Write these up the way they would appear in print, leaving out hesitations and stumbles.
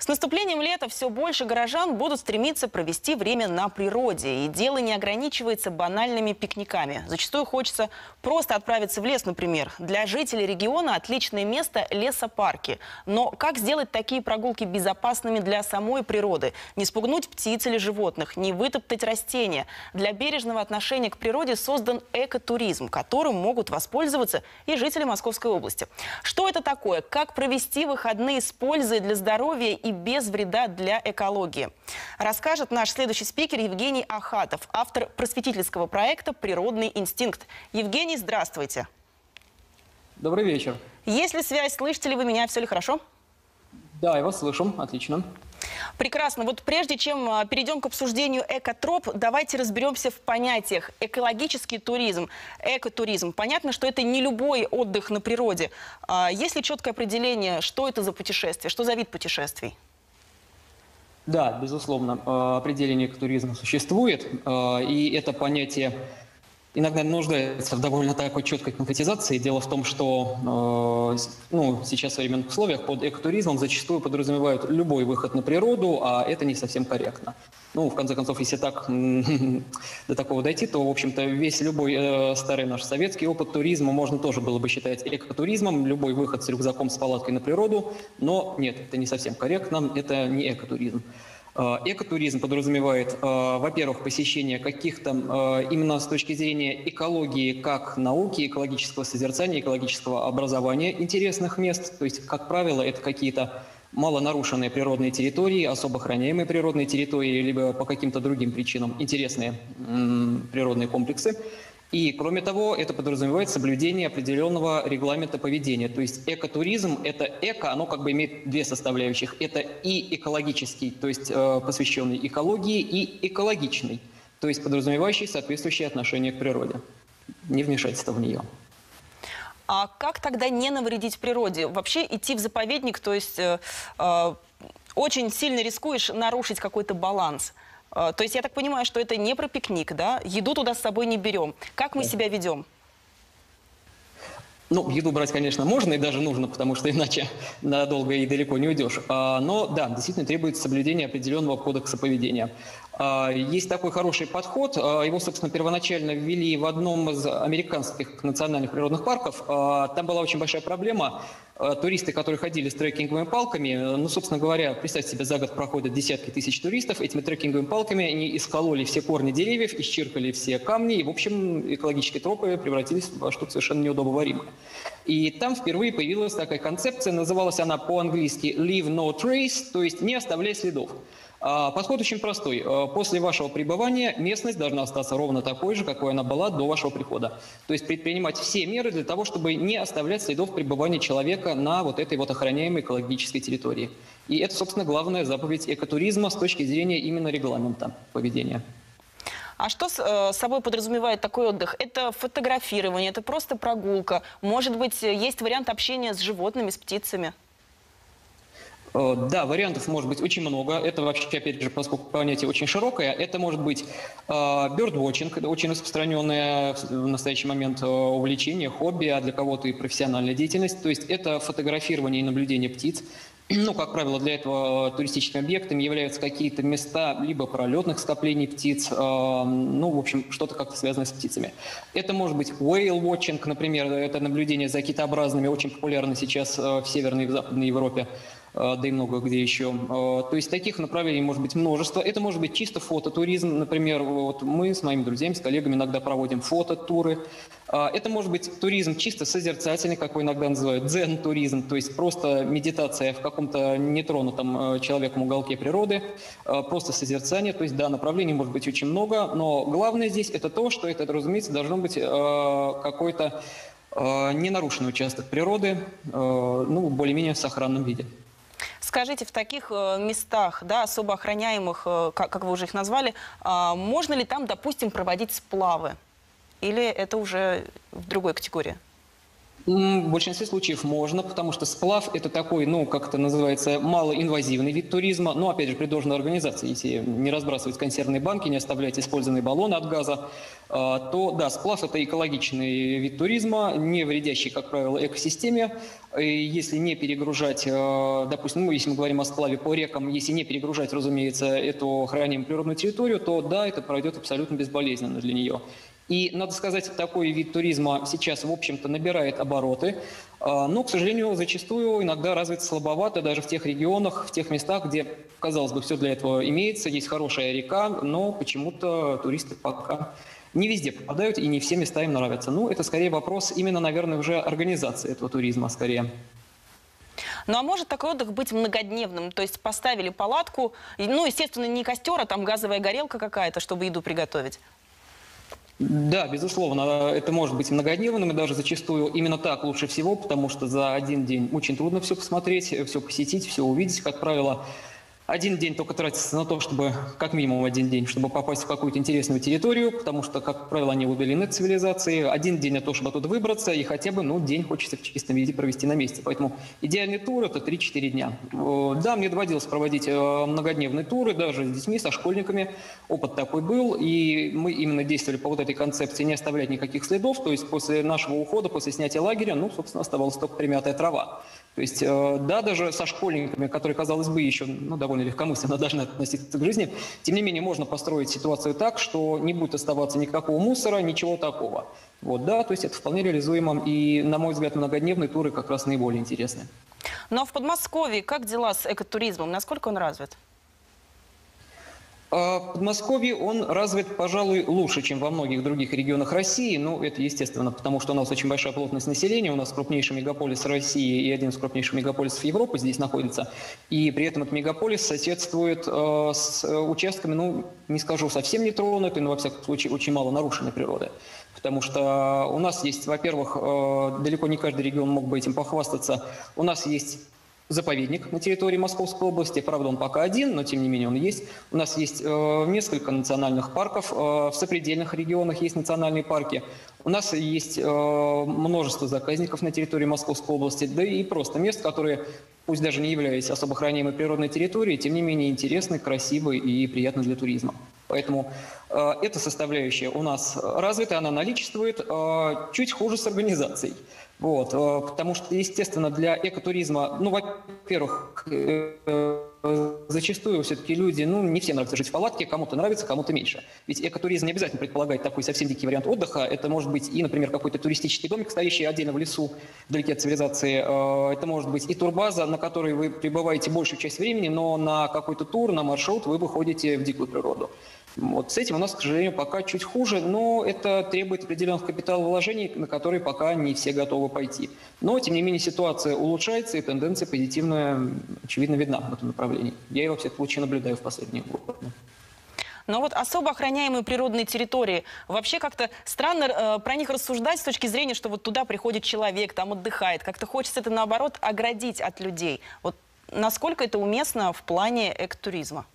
С наступлением лета все больше горожан будут стремиться провести время на природе. И дело не ограничивается банальными пикниками. Зачастую хочется просто отправиться в лес, например. Для жителей региона отличное место – лесопарки. Но как сделать такие прогулки безопасными для самой природы? Не спугнуть птиц или животных, не вытоптать растения. Для бережного отношения к природе создан экотуризм, которым могут воспользоваться и жители Московской области. Что это такое? Как провести выходные с пользой для здоровья и без вреда для экологии? Расскажет наш следующий спикер Евгений Ахатов, автор просветительского проекта «Природный инстинкт». Евгений, здравствуйте. Добрый вечер. Есть ли связь? Слышите ли вы меня? Все ли хорошо? Да, я вас слышу. Отлично. Прекрасно. Вот прежде чем перейдем к обсуждению экотроп, давайте разберемся в понятиях. Экологический туризм, экотуризм. Понятно, что это не любой отдых на природе. Есть ли четкое определение, что это за путешествие, что за вид путешествий? Да, безусловно, определение экотуризма существует, и это понятие иногда нуждается в довольно такой четкой конкретизации. Дело в том, что сейчас в современных условиях под экотуризмом зачастую подразумевают любой выход на природу, а это не совсем корректно. В конце концов, если так до такого дойти, то, в общем-то, весь любой старый наш советский опыт туризма можно тоже было бы считать экотуризмом, любой выход с рюкзаком, с палаткой на природу, но нет, это не совсем корректно, это не экотуризм. Экотуризм подразумевает, во-первых, посещение каких-то, именно с точки зрения экологии, как науки, экологического созерцания, экологического образования интересных мест. То есть, как правило, это какие-то малонарушенные природные территории, особо охраняемые природные территории, либо по каким-то другим причинам интересные природные комплексы. И, кроме того, это подразумевает соблюдение определенного регламента поведения. То есть экотуризм – это эко, оно как бы имеет две составляющих. Это и экологический, то есть посвященный экологии, и экологичный, то есть подразумевающий соответствующее отношение к природе, не вмешательство в нее. А как тогда не навредить природе? Вообще идти в заповедник, то есть очень сильно рискуешь нарушить какой-то баланс. То есть я так понимаю, что это не про пикник, да? Еду туда с собой не берем. Как мы себя ведем? Еду брать, конечно, можно и даже нужно, потому что иначе надолго и далеко не уйдешь. Но да, действительно требуется соблюдение определенного кодекса поведения. Есть такой хороший подход. Его, собственно, первоначально ввели в одном из американских национальных природных парков. Там была очень большая проблема. Туристы, которые ходили с треккинговыми палками, собственно говоря, представьте себе, за год проходят десятки тысяч туристов. Этими треккинговыми палками они искололи все корни деревьев, исчеркали все камни. И, в общем, экологические тропы превратились во что-то совершенно неудобоваримое. И там впервые появилась такая концепция, называлась она по-английски «leave no trace», то есть «не оставляй следов». Подход очень простой. После вашего пребывания местность должна остаться ровно такой же, какой она была до вашего прихода. То есть предпринимать все меры для того, чтобы не оставлять следов пребывания человека на вот этой вот охраняемой экологической территории. И это, собственно, главная заповедь экотуризма с точки зрения именно регламента поведения. А что собой подразумевает такой отдых? Это фотографирование, это просто прогулка? Может быть, есть вариант общения с животными, с птицами? Да, вариантов может быть очень много. Это вообще, опять же, поскольку понятие очень широкое, это может быть бёрдвотчинг, это очень распространенное в настоящий момент увлечение, хобби, а для кого-то и профессиональная деятельность. То есть это фотографирование и наблюдение птиц. Как правило, для этого туристическими объектами являются какие-то места либо пролетных скоплений птиц, в общем, что-то как-то связанное с птицами. Это может быть whale-watching, например, это наблюдение за китообразными, очень популярно сейчас в Северной и в Западной Европе, да и много где еще. То есть таких направлений может быть множество. Это может быть чисто фототуризм. Например, вот мы с моими друзьями, с коллегами иногда проводим фототуры. Это может быть туризм чисто созерцательный, как его иногда называют, дзен-туризм, то есть просто медитация в каком-то нетронутом человеком уголке природы, просто созерцание. То есть, да, направлений может быть очень много, но главное здесь это то, что это, разумеется, должно быть какой-то ненарушенный участок природы, более-менее в сохранном виде. Скажите, в таких местах, да, особо охраняемых, как вы уже их назвали, можно ли там, допустим, проводить сплавы? Или это уже в другой категории? В большинстве случаев можно, потому что сплав – это такой, ну, как это называется, малоинвазивный вид туризма, но, опять же, при должной организации. Если не разбрасывать консервные банки, не оставлять использованные баллоны от газа, то, да, сплав – это экологичный вид туризма, не вредящий, как правило, экосистеме. И если не перегружать, допустим, ну, если мы говорим о сплаве по рекам, если не перегружать, разумеется, эту хранимую природную территорию, то, да, это пройдет абсолютно безболезненно для нее. И, надо сказать, такой вид туризма сейчас, в общем-то, набирает обороты, но, к сожалению, зачастую иногда развит слабовато даже в тех регионах, в тех местах, где, казалось бы, все для этого имеется, есть хорошая река, но почему-то туристы пока не везде попадают и не все места им нравятся. Ну, это скорее вопрос именно, наверное, уже организации этого туризма, скорее. Ну а может такой отдых быть многодневным? То есть поставили палатку, ну, естественно, не костер, а там газовая горелка какая-то, чтобы еду приготовить. Да, безусловно, это может быть многодневным, и даже зачастую именно так лучше всего, потому что за один день очень трудно все посмотреть, все посетить, все увидеть. Как правило, один день только тратится на то, чтобы, как минимум один день, чтобы попасть в какую-то интересную территорию, потому что, как правило, они удалены от цивилизации. Один день на то, чтобы оттуда выбраться, и хотя бы, ну, день хочется в чистом виде провести на месте. Поэтому идеальный тур – это 3-4 дня. Да, мне доводилось проводить многодневные туры, даже с детьми, со школьниками. Опыт такой был, и мы именно действовали по вот этой концепции не оставлять никаких следов. То есть после нашего ухода, после снятия лагеря, ну, собственно, оставалась только примятая трава. То есть, да, даже со школьниками, которые, казалось бы, еще, ну, довольно легкомысленно должны относиться к жизни, тем не менее можно построить ситуацию так, что не будет оставаться никакого мусора, ничего такого. Вот, да, то есть это вполне реализуемо, и, на мой взгляд, многодневные туры как раз наиболее интересны. Ну а в Подмосковье как дела с экотуризмом? Насколько он развит? В Подмосковье он развит, пожалуй, лучше, чем во многих других регионах России. Ну, это естественно, потому что у нас очень большая плотность населения, у нас крупнейший мегаполис России и один из крупнейших мегаполисов Европы здесь находится. И при этом этот мегаполис соседствует с участками, ну, не скажу совсем нетронутой, но, во всяком случае, очень мало нарушенной природы. Потому что у нас есть, во-первых, далеко не каждый регион мог бы этим похвастаться, у нас есть заповедник на территории Московской области. Правда, он пока один, но тем не менее он есть. У нас есть несколько национальных парков. В сопредельных регионах есть национальные парки. У нас есть множество заказников на территории Московской области, да и просто мест, которые, пусть даже не являясь особо охраняемой природной территорией, тем не менее интересны, красивы и приятны для туризма. Поэтому эта составляющая у нас развита, она наличествует, чуть хуже с организацией. Вот, потому что, естественно, для экотуризма, ну, во-первых, зачастую все-таки люди, ну, не всем нравится жить в палатке, кому-то нравится, кому-то меньше. Ведь экотуризм не обязательно предполагает такой совсем дикий вариант отдыха. Это может быть и, например, какой-то туристический домик, стоящий отдельно в лесу, вдалеке от цивилизации. Это может быть и турбаза, на которой вы пребываете большую часть времени, но на какой-то тур, на маршрут вы выходите в дикую природу. Вот с этим у нас, к сожалению, пока чуть хуже, но это требует определенных капиталовложений, на которые пока не все готовы пойти. Но, тем не менее, ситуация улучшается, и тенденция позитивная, очевидно, видна в этом направлении. Я ее, во всяком случае, наблюдаю в последние годы. Но вот особо охраняемые природные территории, вообще как-то странно про них рассуждать с точки зрения, что вот туда приходит человек, там отдыхает. Как-то хочется это, наоборот, оградить от людей. Вот насколько это уместно в плане экотуризма?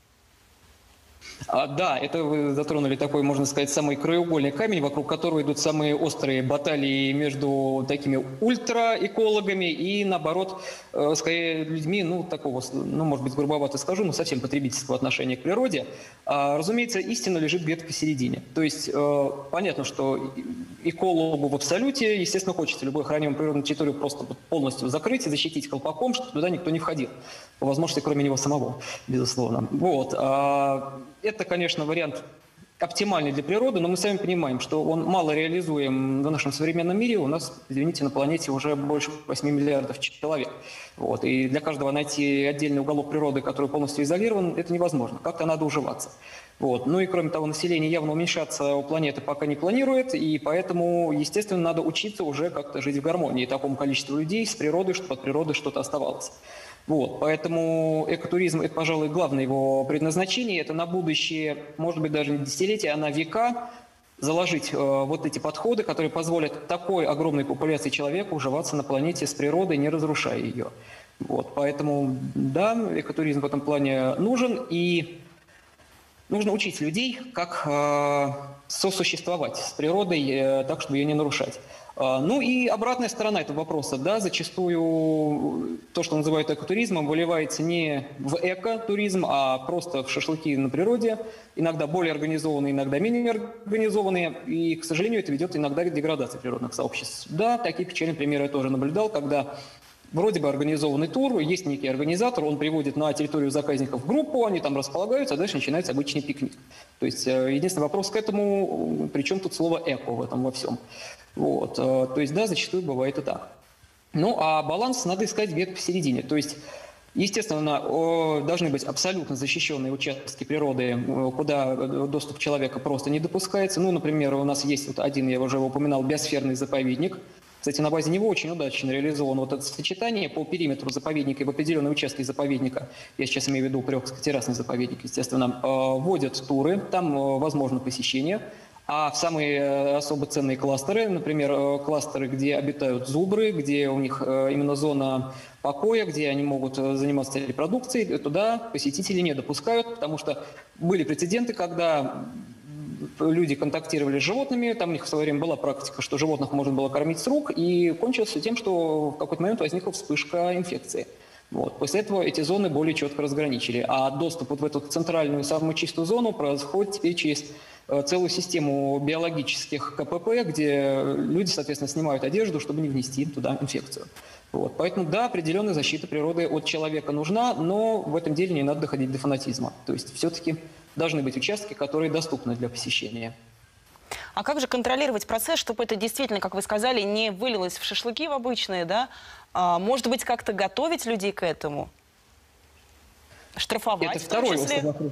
Да, это вы затронули такой, можно сказать, самый краеугольный камень, вокруг которого идут самые острые баталии между такими ультраэкологами и, наоборот, скорее людьми, ну, такого, ну, может быть, грубовато скажу, но совсем потребительского отношения к природе. Разумеется, истина лежит где-то посередине. То есть понятно, что экологу в абсолюте, естественно, хочется любую охраняемую природную территорию просто полностью закрыть и защитить колпаком, чтобы туда никто не входил. По возможности, кроме него самого, безусловно. Вот. Это, конечно, вариант оптимальный для природы, но мы сами понимаем, что он мало реализуем в нашем современном мире. У нас, извините, на планете уже больше 8 миллиардов человек. Вот. И для каждого найти отдельный уголок природы, который полностью изолирован, это невозможно. Как-то надо уживаться. Вот. Ну и кроме того, население явно уменьшаться у планеты пока не планирует, и поэтому, естественно, надо учиться уже как-то жить в гармонии такому количеству людей с природой, чтобы от природы что-то оставалось. Вот, поэтому экотуризм – это, пожалуй, главное его предназначение. Это на будущее, может быть, даже не десятилетия, а на века заложить вот эти подходы, которые позволят такой огромной популяции человека уживаться на планете с природой, не разрушая ее. Вот, поэтому, да, экотуризм в этом плане нужен. И нужно учить людей, как сосуществовать с природой так, чтобы ее не нарушать. Ну и обратная сторона этого вопроса, да, зачастую то, что называют экотуризмом, выливается не в экотуризм, а просто в шашлыки на природе, иногда более организованные, иногда менее организованные, и, к сожалению, это ведет иногда к деградации природных сообществ. Да, такие печальные примеры я тоже наблюдал, когда вроде бы организованный тур, есть некий организатор, он приводит на территорию заказников группу, они там располагаются, а дальше начинается обычный пикник. То есть единственный вопрос к этому, при чем тут слово «эко» в этом во всем. Вот. То есть, да, зачастую бывает и так. Ну, а баланс надо искать где-то посередине. То есть, естественно, должны быть абсолютно защищенные участки природы, куда доступ человека просто не допускается. Ну, например, у нас есть вот один, я уже упоминал, биосферный заповедник. Кстати, на базе него очень удачно реализовано вот это сочетание по периметру заповедника и в определенные участки заповедника, я сейчас имею в виду Приокско-террасный заповедник, естественно, вводят туры, там возможно посещение. А в самые особо ценные кластеры, например, кластеры, где обитают зубры, где у них именно зона покоя, где они могут заниматься репродукцией, туда посетители не допускают, потому что были прецеденты, когда люди контактировали с животными, там у них в свое время была практика, что животных можно было кормить с рук, и кончилось все тем, что в какой-то момент возникла вспышка инфекции. Вот. После этого эти зоны более четко разграничили. А доступ вот в эту центральную, самую чистую зону происходит теперь через целую систему биологических КПП, где люди, соответственно, снимают одежду, чтобы не внести туда инфекцию. Вот. Поэтому, да, определенная защита природы от человека нужна, но в этом деле не надо доходить до фанатизма. То есть все-таки должны быть участки, которые доступны для посещения. А как же контролировать процесс, чтобы это действительно, как вы сказали, не вылилось в шашлыки в обычные, да? Может быть, как-то готовить людей к этому? Штрафовать Это в том второй числе? вопрос.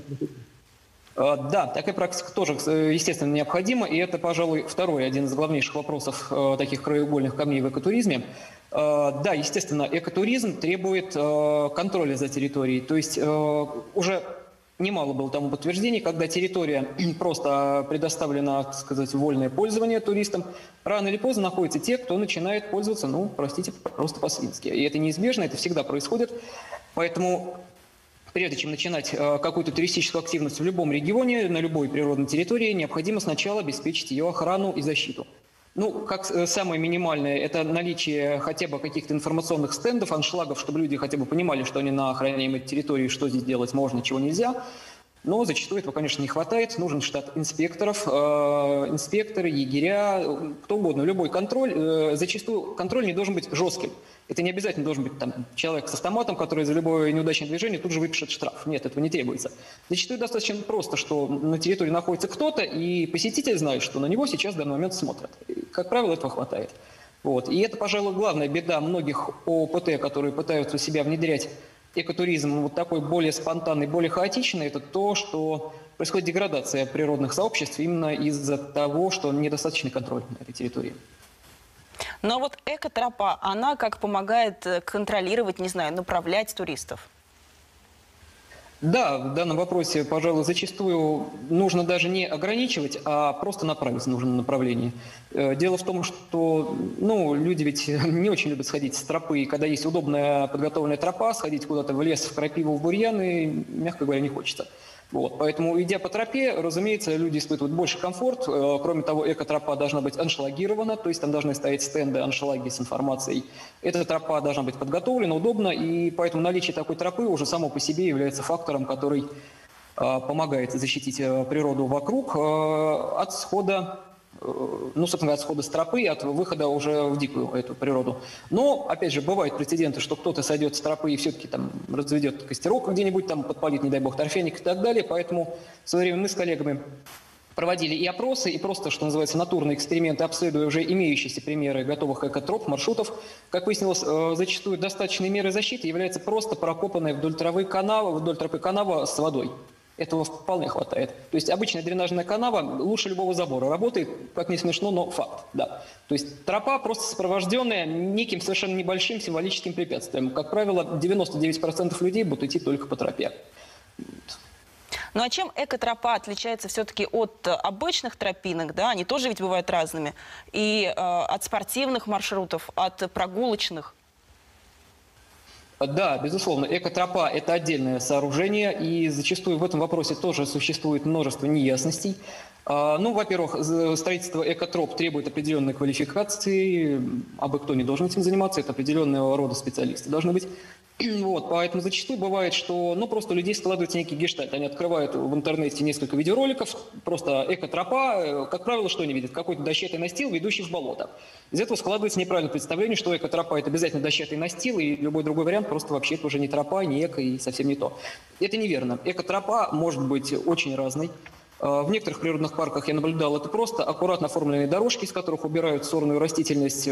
Да, такая практика тоже, естественно, необходима, и это, пожалуй, второй, один из главнейших вопросов таких краеугольных камней в экотуризме. Да, естественно, экотуризм требует контроля за территорией, то есть уже немало было тому подтверждений, когда территория просто предоставлена, так сказать, в вольное пользование туристам, рано или поздно находятся те, кто начинает пользоваться, ну, простите, просто по-свински. И это неизбежно, это всегда происходит, поэтому прежде чем начинать какую-то туристическую активность в любом регионе, на любой природной территории, необходимо сначала обеспечить ее охрану и защиту. Ну, как самое минимальное, это наличие хотя бы каких-то информационных стендов, аншлагов, чтобы люди хотя бы понимали, что они на охраняемой территории, что здесь делать можно, чего нельзя. Но зачастую этого, конечно, не хватает. Нужен штат инспекторов, инспекторы, егеря, кто угодно. Любой контроль, зачастую контроль не должен быть жестким. Это не обязательно должен быть там, человек с автоматом, который за любое неудачное движение тут же выпишет штраф. Нет, этого не требуется. Зачастую достаточно просто, что на территории находится кто-то, и посетитель знает, что на него сейчас в данный момент смотрят. И, как правило, этого хватает. Вот. И это, пожалуй, главная беда многих ОПТ, которые пытаются себя внедрять экотуризм вот такой более спонтанный, более хаотичный, это то, что происходит деградация природных сообществ именно из-за того, что недостаточный контроль на этой территории. Но вот экотропа, она как помогает контролировать, не знаю, направлять туристов? Да, в данном вопросе, пожалуй, зачастую нужно даже не ограничивать, а просто направить в нужном направлении. Дело в том, что люди ведь не очень любят сходить с тропы, и когда есть удобная подготовленная тропа, сходить куда-то в лес, в крапиву, в бурьяны, мягко говоря, не хочется. Вот. Поэтому, идя по тропе, разумеется, люди испытывают больше комфорт. Кроме того, экотропа должна быть аншлагирована, то есть там должны стоять стенды, аншлаги с информацией. Эта тропа должна быть подготовлена, удобна, и поэтому наличие такой тропы уже само по себе является фактором, который помогает защитить природу вокруг от схода, собственно, от схода с тропы, от выхода уже в дикую эту природу. Но, опять же, бывают прецеденты, что кто-то сойдет с тропы и все-таки там разведет костерок где-нибудь, там подпалит, не дай бог, торфяник и так далее. Поэтому в свое время мы с коллегами проводили и опросы, и просто, что называется, натурные эксперименты, обследуя уже имеющиеся примеры готовых экотроп, маршрутов. Как выяснилось, зачастую достаточной мерой защиты является просто прокопанная вдоль тропы канава с водой. Этого вполне хватает. То есть обычная дренажная канава лучше любого забора. Работает, как не смешно, но факт. Да. То есть тропа просто сопровожденная неким совершенно небольшим символическим препятствием. Как правило, 99% людей будут идти только по тропе. Ну а чем экотропа отличается все-таки от обычных тропинок, да? Они тоже ведь бывают разными. И от спортивных маршрутов, от прогулочных? Да, безусловно, экотропа – это отдельное сооружение, и зачастую в этом вопросе тоже существует множество неясностей. Ну, во-первых, строительство экотроп требует определенной квалификации, абы кто не должен этим заниматься, это определенного рода специалисты должны быть. Вот, поэтому зачастую бывает, что просто у людей складывается некий гештальт. Они открывают в интернете несколько видеороликов, просто экотропа, как правило, что они видят? Какой-то дощатый настил, ведущий в болото. Из этого складывается неправильное представление, что экотропа – это обязательно дощатый настил, и любой другой вариант просто вообще это уже не тропа, не эко и совсем не то. Это неверно. Экотропа может быть очень разной. В некоторых природных парках я наблюдал, это просто аккуратно оформленные дорожки, из которых убирают сорную растительность,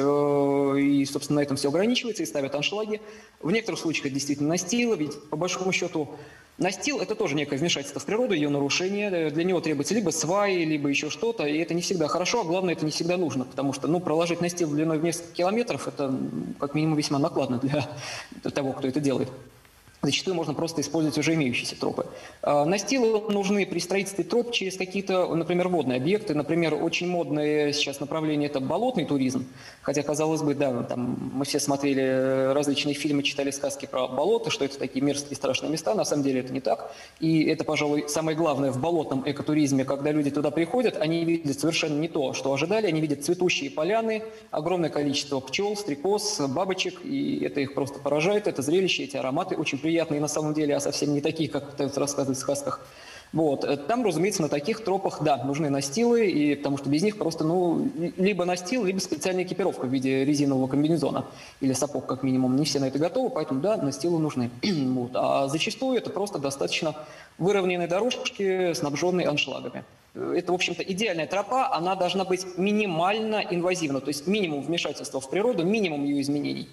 и, собственно, на этом все ограничивается, и ставят аншлаги. В некоторых случаях это действительно настилы, ведь, по большому счету, настил – это тоже некое вмешательство в природу, ее нарушение. Для него требуется либо сваи, либо еще что-то, и это не всегда хорошо, а главное, это не всегда нужно, потому что, проложить настил длиной в несколько километров – это, как минимум, весьма накладно для того, кто это делает. Зачастую можно просто использовать уже имеющиеся тропы. Настилы нужны при строительстве троп через какие-то, например, водные объекты. Например, очень модное сейчас направление – это болотный туризм. Хотя, казалось бы, да, там мы все смотрели различные фильмы, читали сказки про болото, что это такие мерзкие страшные места. На самом деле это не так. И это, пожалуй, самое главное в болотном экотуризме. Когда люди туда приходят, они видят совершенно не то, что ожидали. Они видят цветущие поляны, огромное количество пчел, стрекоз, бабочек. И это их просто поражает. Это зрелище, эти ароматы очень приятные на самом деле, а совсем не такие, как пытаются рассказывать в сказках. Вот. Там, разумеется, на таких тропах, да, нужны настилы, и, потому что без них просто, либо настил, либо специальная экипировка в виде резинового комбинезона или сапог, как минимум. Не все на это готовы, поэтому, да, настилы нужны. Вот. А зачастую это просто достаточно выровненные дорожки, снабженные аншлагами. Это, в общем-то, идеальная тропа, она должна быть минимально инвазивна, то есть минимум вмешательства в природу, минимум ее изменений.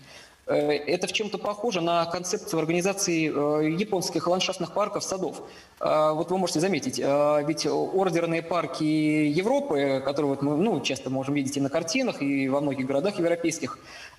Это в чем-то похоже на концепцию организации японских ландшафтных парков, садов. Вот вы можете заметить, ведь ордерные парки Европы, которые вот мы часто можем видеть и на картинах, и во многих городах европейских,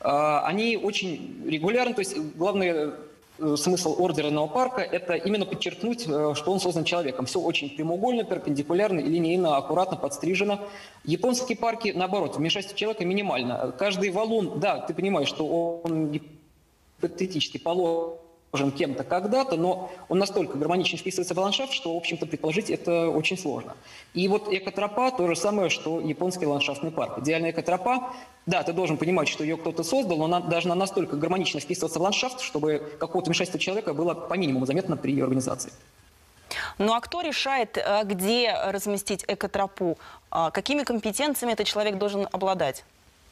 они очень регулярно, то есть главное... Смысл ордерного парка – это именно подчеркнуть, что он создан человеком. Все очень прямоугольно, перпендикулярно и линейно, аккуратно подстрижено. Японские парки, наоборот, вмешательство человека минимально. Каждый валун, да, ты понимаешь, что он гипотетически положен кем-то когда-то, но он настолько гармонично вписывается в ландшафт, что, в общем-то, предположить это очень сложно. И вот экотропа – то же самое, что японский ландшафтный парк. Идеальная экотропа, да, ты должен понимать, что ее кто-то создал, но она должна настолько гармонично вписываться в ландшафт, чтобы какого-то вмешательства человека было по минимуму заметно при ее организации. Ну а кто решает, где разместить экотропу? Какими компетенциями этот человек должен обладать?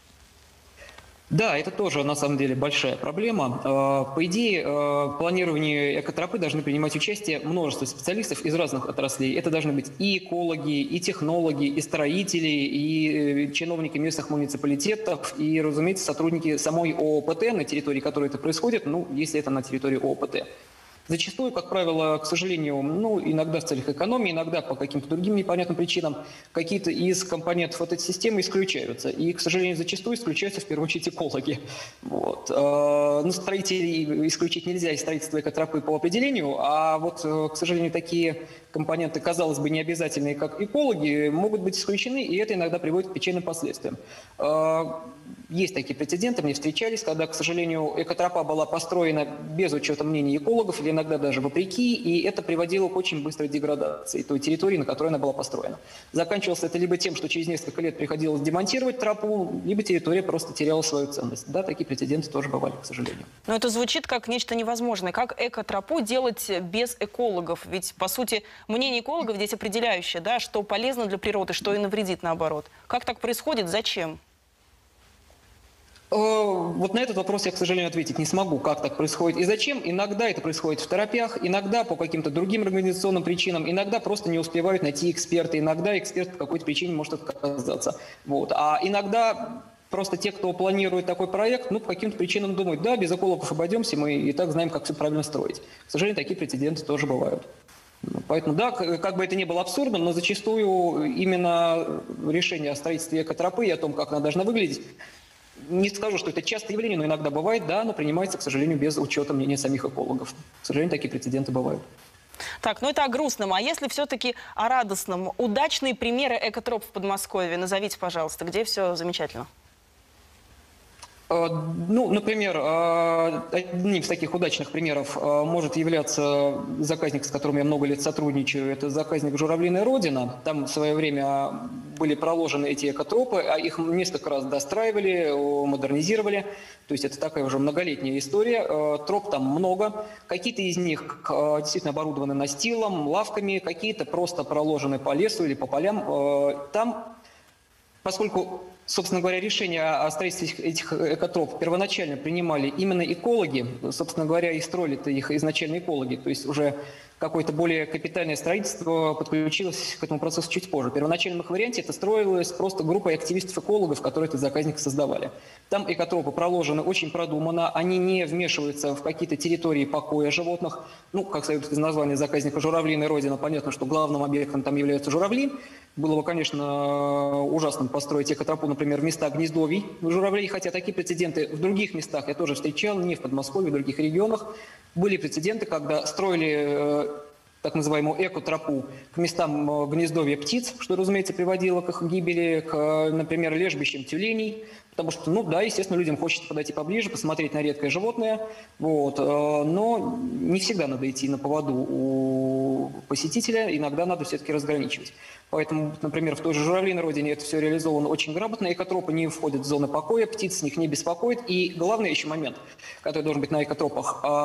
Да, это тоже на самом деле большая проблема. По идее, в планировании экотропы должны принимать участие множество специалистов из разных отраслей. Это должны быть и экологи, и технологи, и строители, и чиновники местных муниципалитетов, и, разумеется, сотрудники самой ООПТ, на территории которой это происходит, если это на территории ООПТ. Зачастую, как правило, к сожалению, иногда в целях экономии, иногда по каким-то другим непонятным причинам, какие-то из компонентов этой системы исключаются. И, к сожалению, зачастую исключаются в первую очередь экологи. Вот. Строителей исключить нельзя из строительства экотропы по определению, а вот, к сожалению, такие компоненты, казалось бы, необязательные, как экологи, могут быть исключены, и это иногда приводит к печальным последствиям. Есть такие прецеденты, мне встречались, когда, к сожалению, экотропа была построена без учета мнений экологов, или иногда даже вопреки, и это приводило к очень быстрой деградации той территории, на которой она была построена. Заканчивалось это либо тем, что через несколько лет приходилось демонтировать тропу, либо территория просто теряла свою ценность. Да, такие прецеденты тоже бывали, к сожалению. Но это звучит как нечто невозможное. Как экотропу делать без экологов? Ведь, по сути, мнение экологов здесь определяющее, да, что полезно для природы, что и навредит наоборот. Как так происходит? Зачем? Вот на этот вопрос я, к сожалению, ответить не смогу, как так происходит и зачем. Иногда это происходит в торопях, иногда по каким-то другим организационным причинам, иногда просто не успевают найти эксперты, иногда эксперт по какой-то причине может отказаться. Вот. А иногда просто те, кто планирует такой проект, по каким-то причинам думают, да, без экологов обойдемся, мы и так знаем, как все правильно строить. К сожалению, такие прецеденты тоже бывают. Поэтому, да, как бы это ни было абсурдным, но зачастую именно решение о строительстве экотропы и о том, как она должна выглядеть, не скажу, что это частое явление, но иногда бывает, да, но принимается, к сожалению, без учета мнения самих экологов. К сожалению, такие прецеденты бывают. Так, это о грустном. А если все-таки о радостном? Удачные примеры экотроп в Подмосковье назовите, пожалуйста, где все замечательно. Ну, например, одним из таких удачных примеров может являться заказник, с которым я много лет сотрудничаю. Это заказник «Журавлиная Родина». Там в свое время были проложены эти экотропы, а их несколько раз достраивали, модернизировали. То есть это такая уже многолетняя история. Троп там много. Какие-то из них действительно оборудованы настилом, лавками, какие-то просто проложены по лесу или по полям. Там, поскольку, собственно говоря, решение о строительстве этих экотроп первоначально принимали именно экологи, собственно говоря, и строили-то их изначально экологи, то есть уже какое-то более капитальное строительство подключилось к этому процессу чуть позже. В первоначальном их варианте это строилось просто группой активистов-экологов, которые этот заказник создавали. Там экотропы проложены очень продуманно, они не вмешиваются в какие-то территории покоя животных. Ну, как следует из названия заказника «Журавлиная Родина», понятно, что главным объектом там являются журавли. Было бы, конечно, ужасно построить экотропу, например, в места гнездовий журавлей, хотя такие прецеденты в других местах я тоже встречал, не в Подмосковье, в других регионах. Были прецеденты, когда строили так называемую экотропу к местам гнездовья птиц, что, разумеется, приводило к их гибели, к, например, лежбищам тюленей, потому что, ну да, естественно, людям хочется подойти поближе, посмотреть на редкое животное, вот, но не всегда надо идти на поводу у посетителя, иногда надо все-таки разграничивать. Поэтому, например, в той же «Журавлиной Родине» это все реализовано очень грамотно, экотропы не входят в зоны покоя, птиц с них не беспокоит, и главный еще момент, который должен быть на экотропах –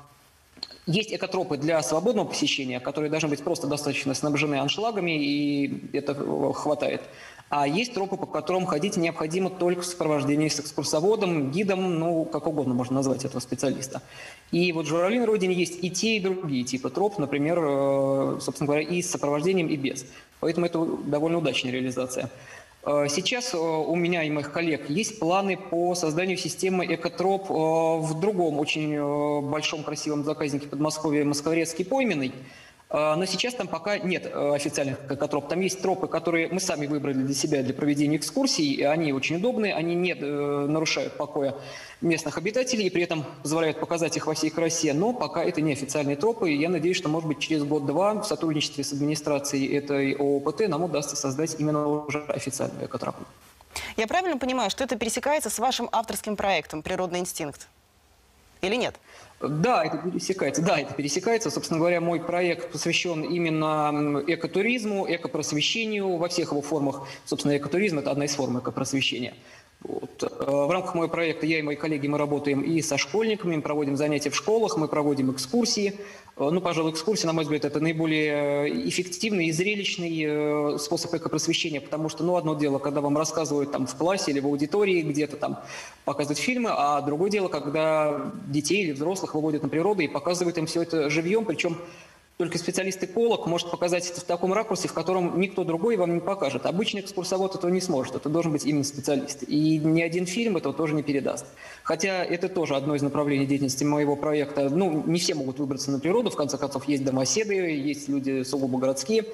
есть экотропы для свободного посещения, которые должны быть просто достаточно снабжены аншлагами, и это хватает. А есть тропы, по которым ходить необходимо только в сопровождении с экскурсоводом, гидом, ну, как угодно можно назвать этого специалиста. И вот в «Журавлиной Родине» есть и те, и другие типы троп, например, собственно говоря, и с сопровождением, и без. Поэтому это довольно удачная реализация. Сейчас у меня и моих коллег есть планы по созданию системы экотроп в другом очень большом красивом заказнике Подмосковья Москворецкий пойменный. Но сейчас там пока нет официальных экотроп. Там есть тропы, которые мы сами выбрали для себя для проведения экскурсий. И они очень удобные, они не нарушают покоя местных обитателей и при этом позволяют показать их во всей красе. Но пока это не официальные тропы. И я надеюсь, что, может быть, через год-два в сотрудничестве с администрацией этой ООПТ нам удастся создать именно уже официальную экотропу. Я правильно понимаю, что это пересекается с вашим авторским проектом «Природный инстинкт»? Или нет? Да, это пересекается. Да, это пересекается. Собственно говоря, мой проект посвящен именно экотуризму, экопросвещению во всех его формах. Собственно, экотуризм – это одна из форм экопросвещения. Вот. В рамках моего проекта я и мои коллеги, мы работаем и со школьниками, мы проводим занятия в школах, мы проводим экскурсии. Ну, пожалуй, экскурсии, на мой взгляд, это наиболее эффективный и зрелищный способ экопросвещения, потому что, ну, одно дело, когда вам рассказывают там в классе или в аудитории, где-то там показывают фильмы, а другое дело, когда детей или взрослых выводят на природу и показывают им все это живьем, причем только специалист-эколог может показать это в таком ракурсе, в котором никто другой вам не покажет. Обычный экскурсовод этого не сможет, это должен быть именно специалист. И ни один фильм этого тоже не передаст. Хотя это тоже одно из направлений деятельности моего проекта. Ну, не все могут выбраться на природу, в конце концов, есть домоседы, есть люди сугубо городские.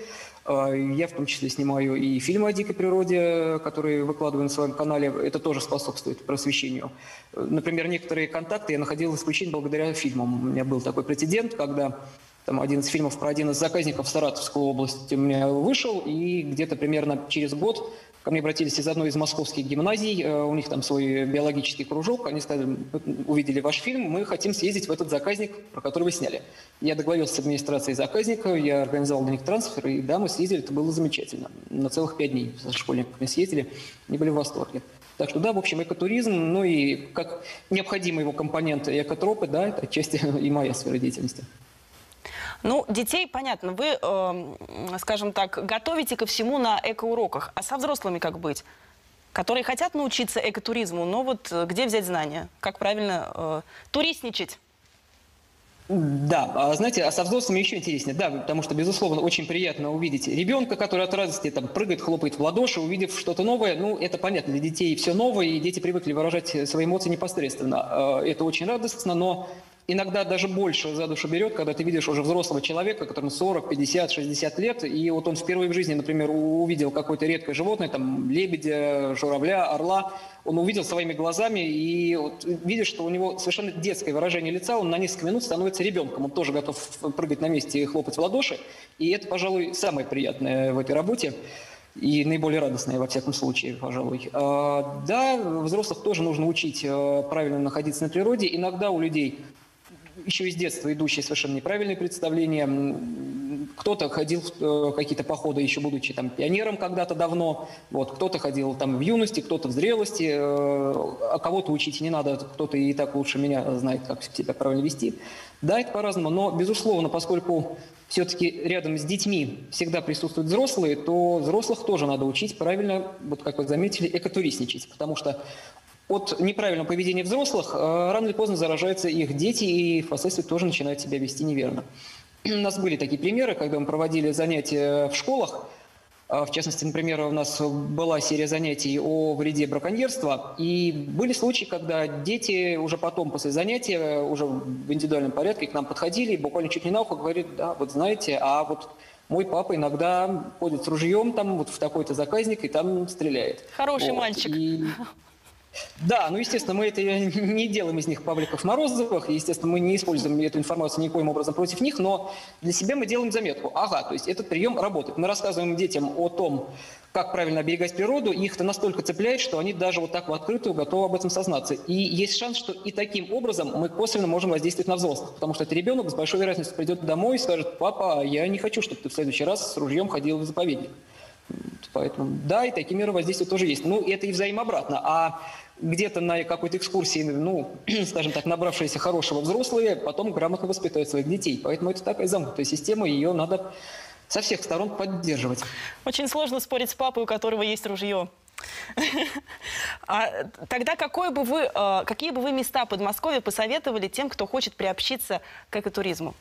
Я в том числе снимаю и фильмы о дикой природе, которые выкладываю на своем канале. Это тоже способствует просвещению. Например, некоторые контакты я находил исключительно благодаря фильмам. У меня был такой прецедент, когда там один из фильмов про один из заказников в Саратовской области у меня вышел, и где-то примерно через год ко мне обратились из одной из московских гимназий, у них там свой биологический кружок, они сказали, увидели ваш фильм, мы хотим съездить в этот заказник, про который вы сняли. Я договорился с администрацией заказника, я организовал для них трансфер, и да, мы съездили, это было замечательно. На целых 5 дней со школьниками съездили, они были в восторге. Так что да, в общем, экотуризм, ну и как необходимый его компонент экотропы, да, это отчасти и моя сфера деятельности. Ну, детей, понятно, вы, скажем так, готовите ко всему на экоуроках. А со взрослыми как быть? Которые хотят научиться экотуризму, но вот где взять знания? Как правильно туристничать? Да, знаете, а со взрослыми еще интереснее, да, потому что, безусловно, очень приятно увидеть ребенка, который от радости там прыгает, хлопает в ладоши, увидев что-то новое. Ну, это понятно, для детей все новое, и дети привыкли выражать свои эмоции непосредственно. Это очень радостно, но иногда даже больше за душу берет, когда ты видишь уже взрослого человека, которому 40, 50, 60 лет, и вот он впервые в жизни, например, увидел какое-то редкое животное, там, лебедя, журавля, орла, он увидел своими глазами, и вот видишь, что у него совершенно детское выражение лица, он на несколько минут становится ребенком, он тоже готов прыгать на месте и хлопать в ладоши, и это, пожалуй, самое приятное в этой работе. и наиболее радостное, во всяком случае, пожалуй. Да, взрослых тоже нужно учить правильно находиться на природе. Иногда у людей еще из детства идущие совершенно неправильные представления. Кто-то ходил в какие-то походы, еще будучи там пионером когда-то давно. Вот, кто-то ходил там в юности, кто-то в зрелости. А кого-то учить не надо, кто-то и так лучше меня знает, как себя правильно вести. Да, это по-разному, но, безусловно, поскольку все-таки рядом с детьми всегда присутствуют взрослые, то взрослых тоже надо учить правильно, вот как вы заметили, экотуристничать. Потому что от неправильного поведения взрослых рано или поздно заражаются их дети и впоследствии тоже начинают себя вести неверно. У нас были такие примеры, когда мы проводили занятия в школах. В частности, например, у нас была серия занятий о вреде браконьерства. И были случаи, когда дети уже потом, после занятия, уже в индивидуальном порядке к нам подходили и буквально чуть не на ухо говорили: да, вот знаете, а вот мой папа иногда ходит с ружьем там вот в такой-то заказник и там стреляет. Хороший вот. мальчик. Да, ну, естественно, мы это не делаем из них Павликов Морозовых, естественно, мы не используем эту информацию никоим образом против них, но для себя мы делаем заметку. Ага, то есть этот прием работает. Мы рассказываем детям о том, как правильно оберегать природу, и их это настолько цепляет, что они даже вот так в открытую готовы об этом сознаться. И есть шанс, что и таким образом мы косвенно можем воздействовать на взрослых, потому что этот ребенок с большой вероятностью придет домой и скажет: папа, я не хочу, чтобы ты в следующий раз с ружьем ходил в заповедник. Поэтому, да, и такие меры воздействия тоже есть. Ну, это и взаимообратно. А где-то на какой-то экскурсии, ну, скажем так, набравшиеся хорошего взрослые, потом грамотно воспитывают своих детей. Поэтому это такая замкнутая система, ее надо со всех сторон поддерживать. Очень сложно спорить с папой, у которого есть ружье. Тогда какие бы вы места Подмосковья посоветовали тем, кто хочет приобщиться к экотуризму?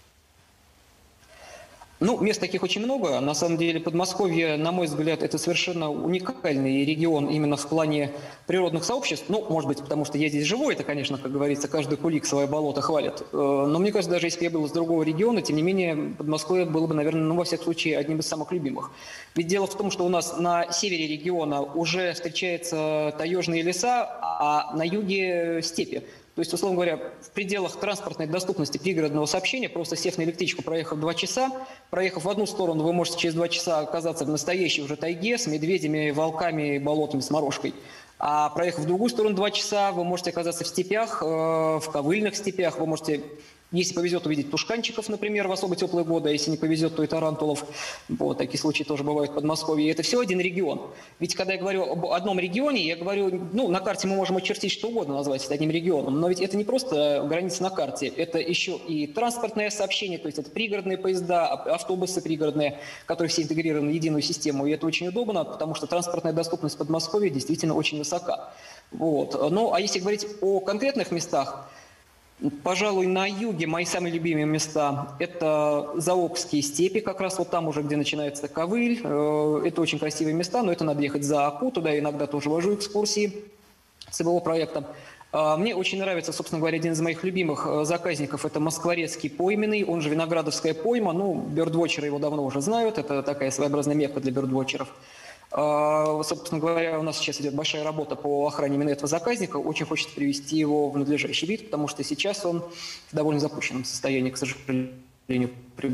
Ну, мест таких очень много. На самом деле Подмосковье, на мой взгляд, это совершенно уникальный регион именно в плане природных сообществ. Ну, может быть, потому что я здесь живу, это, конечно, как говорится, каждый кулик свое болото хвалит. Но мне кажется, даже если бы я был из другого региона, тем не менее, Подмосковье было бы, наверное, ну, во всяком случае, одним из самых любимых. Ведь дело в том, что у нас на севере региона уже встречаются таежные леса, а на юге степи. То есть, условно говоря, в пределах транспортной доступности пригородного сообщения, просто сев на электричку, проехав 2 часа, проехав в одну сторону, вы можете через 2 часа оказаться в настоящей уже тайге с медведями, волками, болотами, с морожкой. А проехав в другую сторону 2 часа, вы можете оказаться в степях, в ковыльных степях, вы можете, если повезет, увидеть тушканчиков, например, в особо теплые годы, а если не повезет, то и тарантулов. Вот, такие случаи тоже бывают в Подмосковье. И это все один регион. Ведь когда я говорю об одном регионе, я говорю, ну, на карте мы можем очертить что угодно, назвать это одним регионом, но ведь это не просто граница на карте, это еще и транспортное сообщение, то есть это пригородные поезда, автобусы пригородные, которые все интегрированы в единую систему, и это очень удобно, потому что транспортная доступность Подмосковья действительно очень высока. Вот. Ну, а если говорить о конкретных местах, пожалуй, на юге мои самые любимые места – это Заокские степи, как раз вот там уже, где начинается Ковыль. Это очень красивые места, но это надо ехать за Аку, туда я иногда тоже вожу экскурсии с его проектом. Мне очень нравится, собственно говоря, один из моих любимых заказников – это Москворецкий пойменный, он же Виноградовская пойма. Ну, бёрдвотчеры его давно уже знают, это такая своеобразная мекка для бёрдвотчеров. Собственно говоря, у нас сейчас идет большая работа по охране именно этого заказника. Очень хочется привести его в надлежащий вид, потому что сейчас он в довольно запущенном состоянии, к сожалению,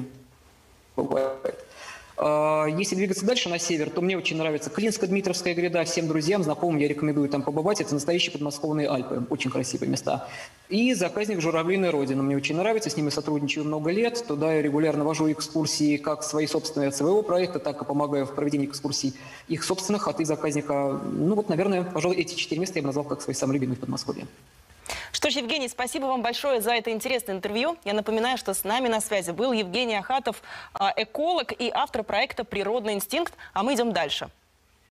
пребывает. Если двигаться дальше на север, то мне очень нравится Клинско-Дмитровская гряда. Всем друзьям, знакомым я рекомендую там побывать. Это настоящие подмосковные Альпы. Очень красивые места. И заказник Журавлиная Родина. Мне очень нравится. С ними сотрудничаю много лет. Туда я регулярно вожу экскурсии как свои собственные от своего проекта, так и помогаю в проведении экскурсий их собственных от их заказника. Ну вот, наверное, пожалуй, эти 4 места я бы назвал как свои самые любимые в Подмосковье. Что ж, Евгений, спасибо вам большое за это интересное интервью. Я напоминаю, что с нами на связи был Евгений Ахатов, эколог и автор проекта «Природный инстинкт». А мы идем дальше.